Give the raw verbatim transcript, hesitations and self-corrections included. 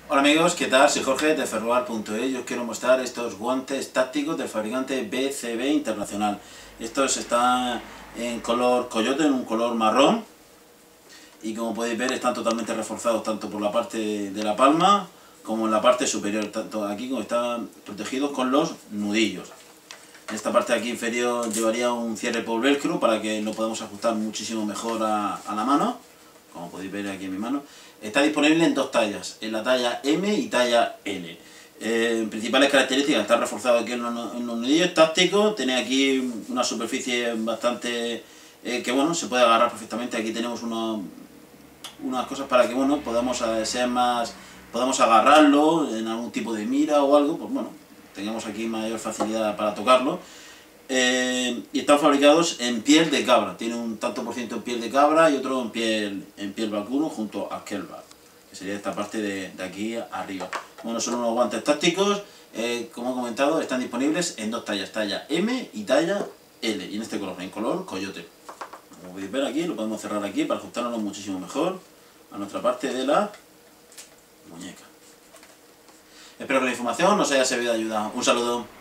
Hola amigos, ¿qué tal? Soy Jorge de Ferroar punto es y os quiero mostrar estos guantes tácticos del fabricante B C B Internacional. Estos están en color coyote, en un color marrón, y como podéis ver están totalmente reforzados tanto por la parte de la palma como en la parte superior, tanto aquí como están protegidos con los nudillos. En esta parte de aquí inferior llevaría un cierre por velcro para que lo podamos ajustar muchísimo mejor a, a la mano, como podéis ver aquí en mi mano. Está disponible en dos tallas, en la talla M y talla L. Eh, principales características: está reforzado aquí en los, en los nudillos tácticos, tiene aquí una superficie bastante eh, que bueno, se puede agarrar perfectamente. Aquí tenemos unos, unas cosas para que bueno, podamos eh, ser más, podamos agarrarlo en algún tipo de mira o algo, pues bueno, tengamos aquí mayor facilidad para tocarlo. Eh, y están fabricados en piel de cabra, tiene un tanto por ciento en piel de cabra y otro en piel, en piel vacuno junto a Kelvar, que sería esta parte de, de aquí arriba. Bueno, son unos guantes tácticos, eh, como he comentado, están disponibles en dos tallas, talla M y talla L, y en este color, en color coyote. Como podéis ver aquí, lo podemos cerrar aquí para ajustarlo muchísimo mejor a nuestra parte de la muñeca. Espero que la información os haya servido de ayuda. Un saludo.